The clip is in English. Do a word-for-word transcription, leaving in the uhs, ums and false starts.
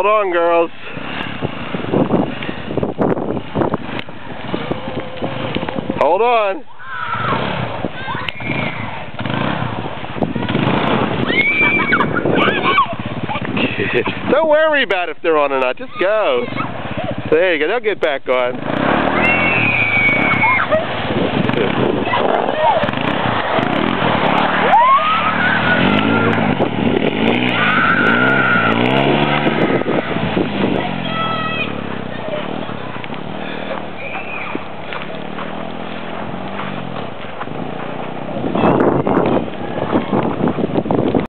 Hold on, girls. Hold on. Don't worry about if they're on or not. Just go. There you go. They'll get back on.